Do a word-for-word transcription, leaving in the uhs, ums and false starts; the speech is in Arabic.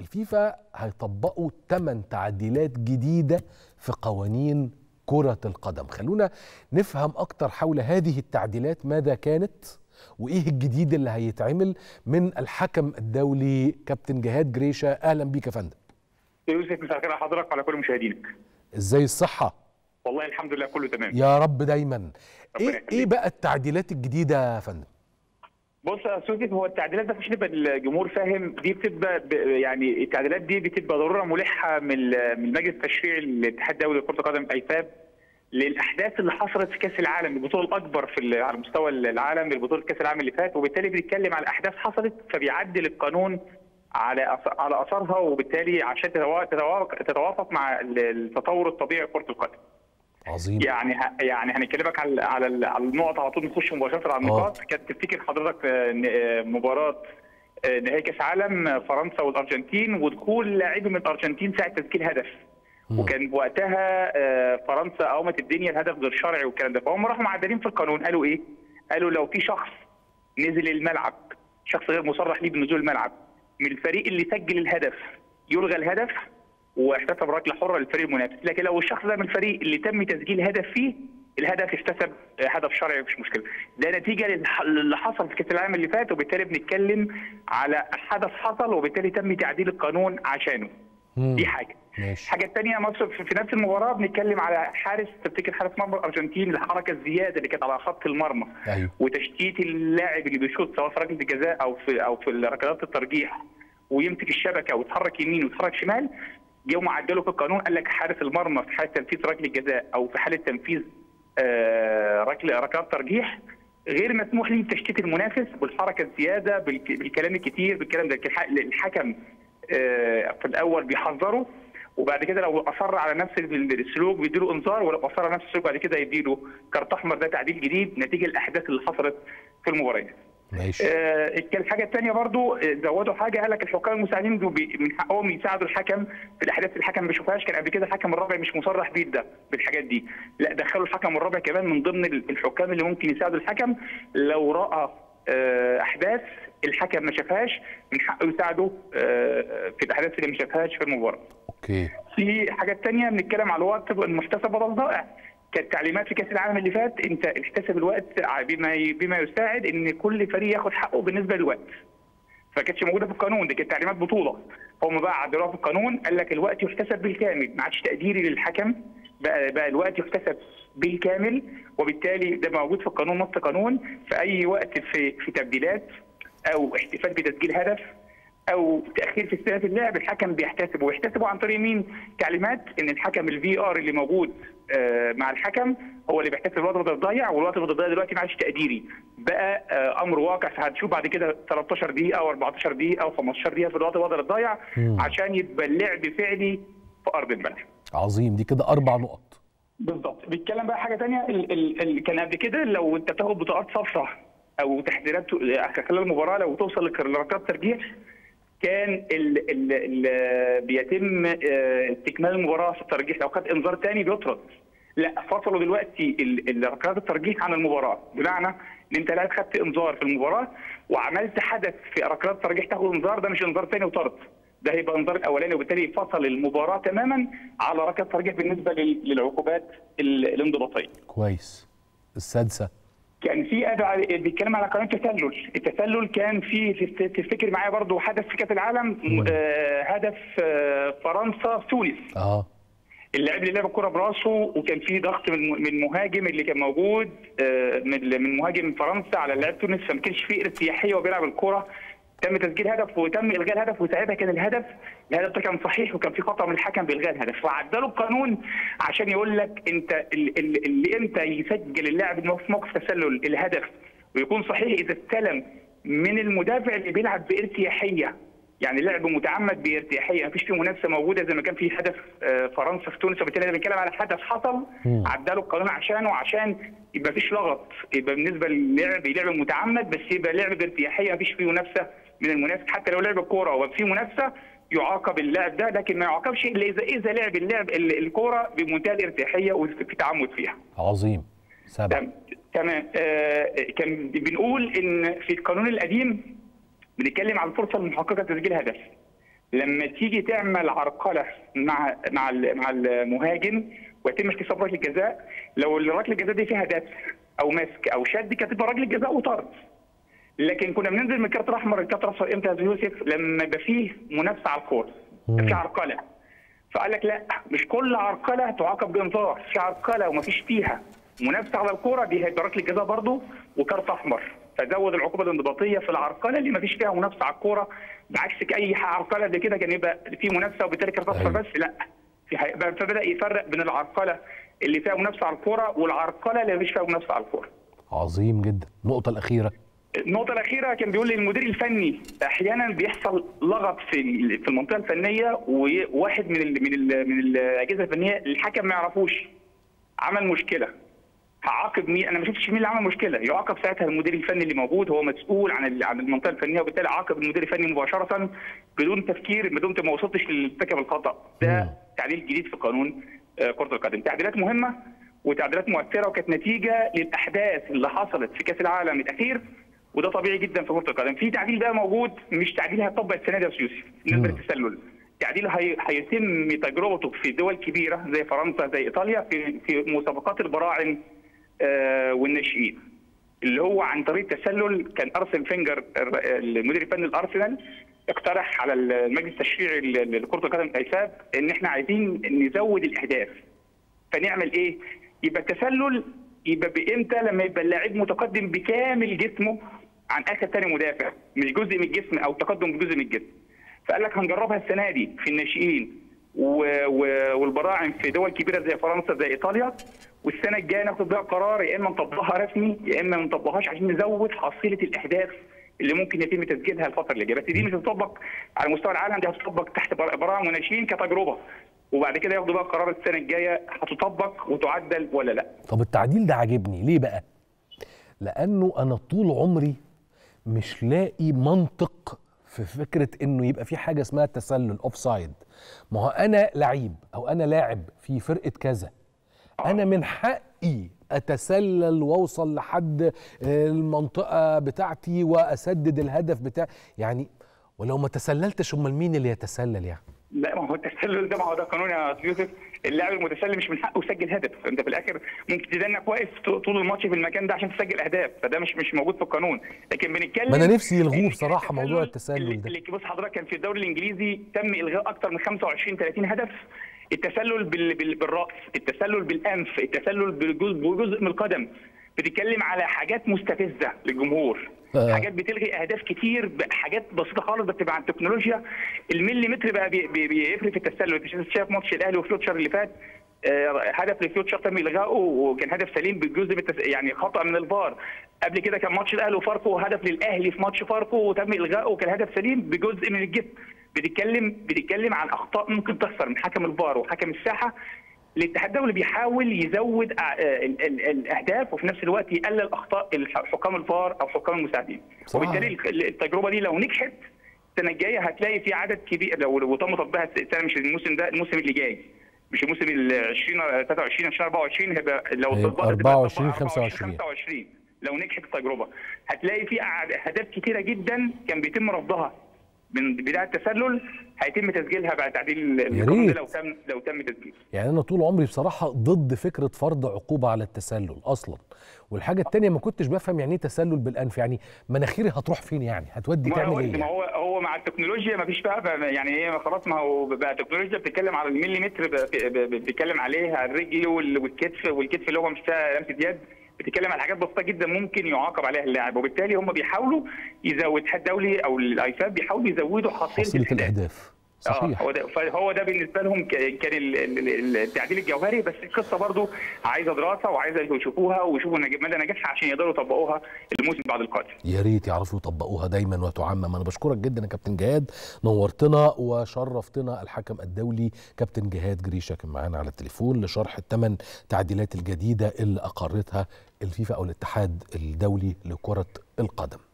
الفيفا هيطبقوا ثمان تعديلات جديدة في قوانين كرة القدم. خلونا نفهم أكتر حول هذه التعديلات، ماذا كانت وإيه الجديد اللي هيتعمل من الحكم الدولي كابتن جهاد جريشة. أهلا بيك يا فندم. يوسف، مساء الخير على حضرتك وعلى كل مشاهدينك. إزاي الصحة؟ والله الحمد لله كله تمام يا رب دايما. إيه, إيه بقى التعديلات الجديدة يا فندم؟ بص يا يوسف، هو التعديلات ده مش نبقى الجمهور فاهم، دي بتبقى يعني التعديلات دي بتبقى ضروره ملحه من من مجلس التشريعي للاتحاد الدولي لكره القدم ايفاب للاحداث اللي حصلت في كاس العالم، البطوله الاكبر في على مستوى العالم لبطوله كاس العالم اللي فات، وبالتالي بنتكلم على احداث حصلت فبيعدل القانون على على اثارها، وبالتالي عشان تتوافق مع التطور الطبيعي في كره القدم. عظيم. يعني يعني هنكلمك على على على النقط على طول، نخش مباشره على النقاط. كانت تفتكر حضرتك مباراه نهائي كاس عالم فرنسا والارجنتين ودخول لاعبي من الارجنتين ساعه تسجيل هدف، م. وكان وقتها فرنسا قومت الدنيا الهدف غير شرعي والكلام ده، فهم راحوا معدلين في القانون. قالوا ايه؟ قالوا لو في شخص نزل الملعب، شخص غير مصرح ليه بنزول الملعب، من الفريق اللي سجل الهدف يلغى الهدف واحتسب ركله حره للفريق المنافس، لكن لو الشخص ده من الفريق اللي تم تسجيل هدف فيه الهدف احتسب هدف شرعي مفيش مشكله. ده نتيجه اللي حصل في كاس العالم اللي فات، وبالتالي بنتكلم على حدث حصل وبالتالي تم تعديل القانون عشانه. مم. دي حاجه. ماشي. الحاجه الثانيه في نفس المباراه بنتكلم على حارس، تفتكر حارس مرمى الارجنتين الحركه الزياده اللي كانت على خط المرمى. أيوه. وتشتيت اللاعب اللي بيشوط سواء في ركله الجزاء او في او في ركلات الترجيح ويمسك الشبكه ويتحرك يمين ويتحرك شمال. جم عدلوا في القانون، قال لك حارس المرمى في حاله تنفيذ ركله الجزاء او في حاله تنفيذ آه ركله ركلات ترجيح غير مسموح ليه بتشتيت المنافس بالحركه الزياده بالكلام الكتير بالكلام ده. الحكم آه في الاول بيحذره، وبعد كده لو اصر على نفس السلوك بيديله انذار، ولو اصر على نفس السلوك بعد كده يديله كارت احمر. ده تعديل جديد نتيجه الاحداث اللي حصلت في المباراه. ماشي. آه الحاجه الثانيه برضو زودوا حاجه، قال لك الحكام المساعدين من حقهم يساعدوا الحكم في الاحداث اللي الحكم ما بيشوفهاش. كان قبل كده الحكم الرابع مش مصرح بيه ده بالحاجات دي، لا دخلوا الحكم الرابع كمان من ضمن الحكام اللي ممكن يساعدوا الحكم لو راى آه احداث الحكم ما شافهاش من حقه يساعده آه في الاحداث اللي ما شافهاش في المباراه. اوكي. في حاجات ثانيه بنتكلم على الوقت المحتسب بدل ضائع. كانت تعليمات في كاس العالم اللي فات انت احتسب الوقت بما بما يساعد ان كل فريق ياخد حقه بالنسبه للوقت. فكانتش موجوده في القانون، دي كانت تعليمات بطوله. هم بقى عدلوها في القانون، قال لك الوقت يحتسب بالكامل، ما عادش تقديري للحكم، بقى بقى الوقت يحتسب بالكامل، وبالتالي ده موجود في القانون نص قانون. في اي وقت في في تبديلات او احتفال بتسجيل هدف او تاخير في استئناف اللعب الحكم بيحتسبه، ويحتسبه عن طريق مين؟ تعليمات ان الحكم الفي ار اللي موجود آه مع الحكم هو اللي بيحتسب الوقت بدل الضايع، والوقت بدل الضايع دلوقتي ما عادش تقديري، بقى آه امر واقع. هتشوف بعد كده تلتاشر دقيقه او اربعتاشر دقيقه او خمستاشر دقيقه في الوقت بدل الضايع عشان يبقى اللعب فعلي في ارض الملعب. عظيم. دي كده اربع نقط بالظبط. بيتكلم بقى حاجه ثانيه، اللي كان قبل كده لو انت بتاخد بطاقات صفراء او تحذيرات خلال المباراه لو توصل لركلات ترجيح كان ال ال ال بيتم استكمال المباراه في الترجيح، لو خد انذار ثاني بيطرد. لا، فصلوا دلوقتي ركلات الترجيح عن المباراه، بمعنى ان انت لاعب خدت انذار في المباراه وعملت حدث في ركلات الترجيح تاخد انذار، ده مش انذار ثاني وطرد، ده هيبقى انذار الاولاني، وبالتالي فصل المباراه تماما على ركلات الترجيح بالنسبه للعقوبات الانضباطيه. كويس. السادسه كان في بيتكلم على قانون التسلل، التسلل كان في تفتكر معايا برضو حدث في كاس العالم آه هدف آه فرنسا في تونس. اه اللاعب اللي لعب الكره براسه وكان في ضغط من من مهاجم اللي كان موجود آه من من مهاجم فرنسا على لاعب تونس، فما كانش في ارتياحيه وبيلعب الكره، تم تسجيل هدف وتم الغاء الهدف، وساعتها كان الهدف الهدف ده كان صحيح وكان في خطا من الحكم بالغاء الهدف، فعدلوا القانون عشان يقول لك انت اللي امتى يسجل اللاعب في موقف تسلل الهدف ويكون صحيح اذا استلم من المدافع اللي بيلعب بارتياحيه، يعني لعب متعمد بارتياحيه، مفيش فيه منافسه موجوده زي ما كان في هدف فرنسا في تونس، وبالتالي بنتكلم على حدث حصل عدلوا القانون عشانه عشان يبقى مفيش لغط، يبقى بالنسبه للعب لعب متعمد بس يبقى لعب بارتياحيه مفيش فيه منافسه من المنافس، حتى لو لعب الكوره وفي منافسه يعاقب اللاعب ده، لكن ما يعاقبش الا اذا اذا لعب اللاعب الكوره بمنتهى الارتياحيه وفي تعمد فيها. عظيم. سبعه. تمام. آه كان بنقول ان في القانون القديم بنتكلم على الفرصه المحققه لتسجيل هدف، لما تيجي تعمل عرقله مع مع مع المهاجم ويتم احتساب ركله الجزاء، لو ركله الجزاء دي فيها دبس او مسك او شد كانت تبقى ركله جزاء وطرد. لكن كنا بننزل من الكارت الاحمر الكارت الاصفر امتى يا يوسف؟ لما يبقى فيه منافسه على الكوره، في عرقله. فقال لك لا، مش كل عرقله تعاقب بانذار، في عرقله ومفيش فيها منافسه على الكوره دي هيبقى ركله جزاء برضه وكارت احمر. فزود العقوبه الانضباطيه في العرقله اللي مفيش فيها منافسه على الكوره، بعكس اي عرقله دي كده كان يبقى في منافسه وبالتالي كارت اصفر بس. لا، في فبدا يفرق بين العرقله اللي فيها منافسه على الكوره والعرقله اللي مفيش فيها منافسه على الكوره. عظيم جدا. النقطه الاخيره النقطة الأخيرة كان بيقول لي المدير الفني أحيانا بيحصل لغط في في المنطقة الفنية، وواحد من ال من ال من الأجهزة الفنية الحكم ما يعرفوش عمل مشكلة، هعاقب مين؟ أنا ما شفتش مين اللي عمل مشكلة، يعاقب ساعتها المدير الفني اللي موجود، هو مسؤول عن عن المنطقة الفنية، وبالتالي عاقب المدير الفني مباشرة بدون تفكير، بدون ما وصلتش لارتكاب الخطأ. ده تعديل جديد في قانون كرة القدم، تعديلات مهمة وتعديلات مؤثرة، وكانت نتيجة للأحداث اللي حصلت في كأس العالم الأخير، وده طبيعي جدا في كرة القدم. في تعديل بقى موجود، مش تعديل هيطبق السنه دي يا يوسف بالنسبه للتسلل، تعديل هي... هيتم تجربته في دول كبيره زي فرنسا زي ايطاليا في في مسابقات البراعم آه والناشئين، اللي هو عن طريق التسلل. كان ارسن فينجر المدير الفني الارسنال اقترح على المجلس التشريعي لكره القدم الايساب ان احنا عايزين نزود الاهداف. فنعمل ايه؟ يبقى التسلل يبقى بامتى؟ لما يبقى اللاعب متقدم بكامل جسمه عن اخر ثاني مدافع، مش جزء من الجسم او تقدم بجزء من الجسم. فقال لك هنجربها السنه دي في الناشئين والبراعم في دول كبيره زي فرنسا زي ايطاليا، والسنه الجايه ناخد بقى قرار يا اما نطبقها رسمي يا اما ما نطبقهاش، عشان نزود حصيله الاهداف اللي ممكن يتم تسجيلها الفتره اللي جايه. بس دي مش هتطبق على مستوى العالم، دي هتطبق تحت براعم وناشئين كتجربه، وبعد كده ياخدوا بقى قرار السنه الجايه هتطبق وتعدل ولا لا. طب التعديل ده عاجبني ليه بقى؟ لانه انا طول عمري مش لاقي منطق في فكره انه يبقى في حاجه اسمها تسلل اوف سايد. ما هو انا لعيب او انا لاعب في فرقه كذا، انا من حقي اتسلل واوصل لحد المنطقه بتاعتي واسدد الهدف بتاعي يعني، ولو ما تسللتش امال مين اللي يتسلل يعني؟ لا، ما هو التسلل ده ما هو ده قانون يا يوسف. اللاعب المتسلل مش من حقه يسجل هدف، انت في الاخر ممكن تدنك واقف طول الماتش في المكان ده عشان تسجل اهداف، فده مش مش موجود في القانون. لكن بنتكلم، ما انا نفسي يلغوه بصراحه موضوع التسلل ده. اللي بص حضرتك، كان في الدوري الانجليزي تم الغاء اكثر من خمسة وعشرين ثلاثين هدف. التسلل بالراس، التسلل بالانف، التسلل بجزء من القدم، بتتكلم على حاجات مستفزه للجمهور، آه. حاجات بتلغي اهداف كتير، حاجات بسيطه خالص بتبقى عن التكنولوجيا. المليمتر بقى بيفرق في التسلل. انت شايف ماتش الاهلي وفيوتشر اللي فات، آه هدف لفيوتشر تم الغائه وكان هدف سليم بالجزء من التس... يعني خطا من الفار. قبل كده كان ماتش الاهلي وفاركو، هدف للاهلي في ماتش فاركو وتم الغائه وكان هدف سليم بجزء من الجسم. بتتكلم بتتكلم عن اخطاء ممكن تحصل من حكم الفار وحكم الساحه. الاتحاد الدولي بيحاول يزود الاهداف وفي نفس الوقت يقلل اخطاء حكام الفار او حكام المساعدين، وبالتالي التجربه دي لو نجحت السنه الجايه هتلاقي في عدد كبير، لو تم تطبيقها السنه مش الموسم ده، الموسم اللي جاي، مش الموسم ال عشرين ثلاثة وعشرين عشرين أربعة وعشرين، هيبقى لو طبقت أربعة وعشرين خمسة وعشرين لو نجحت التجربه هتلاقي في اهداف كتيره جدا كان بيتم رفضها من بدايه التسلل هيتم تسجيلها بعد تعديل القانون ده لو تم لو تم تسجيله. يعني انا طول عمري بصراحه ضد فكره فرض عقوبه على التسلل اصلا. والحاجه الثانيه ما كنتش بفهم يعني ايه تسلل بالانف، يعني مناخيري هتروح فين يعني؟ هتودي تعمل ايه؟ ما هو هو مع التكنولوجيا ما فيش بقى يعني ايه، خلاص ما هو بقى التكنولوجيا بتتكلم على المليمتر، بتتكلم عليه على الرجل والكتف والكتف اللي هو مش لمسه يد، بتتكلم على حاجات بسيطه جدا ممكن يعاقب عليها اللاعب، وبالتالي هم بيحاولوا يزود الاتحاد الدولي او الايفاب بيحاولوا يزودوا حصيله الاهداف. صحيح. اه هو ده فهو ده بالنسبه لهم كان التعديل الجوهري، بس القصه برضو عايزه دراسه وعايزه يشوفوها ويشوفوا مدى نجاحها عشان يقدروا يطبقوها الموسم بعد القادم. يا ريت يعرفوا يطبقوها دايما وتعمم. انا بشكرك جدا يا كابتن جهاد، نورتنا وشرفتنا. الحكم الدولي كابتن جهاد جريشه كان معانا على التليفون لشرح الثمان تعديلات الجديده اللي اقرتها الفيفا او الاتحاد الدولي لكره القدم.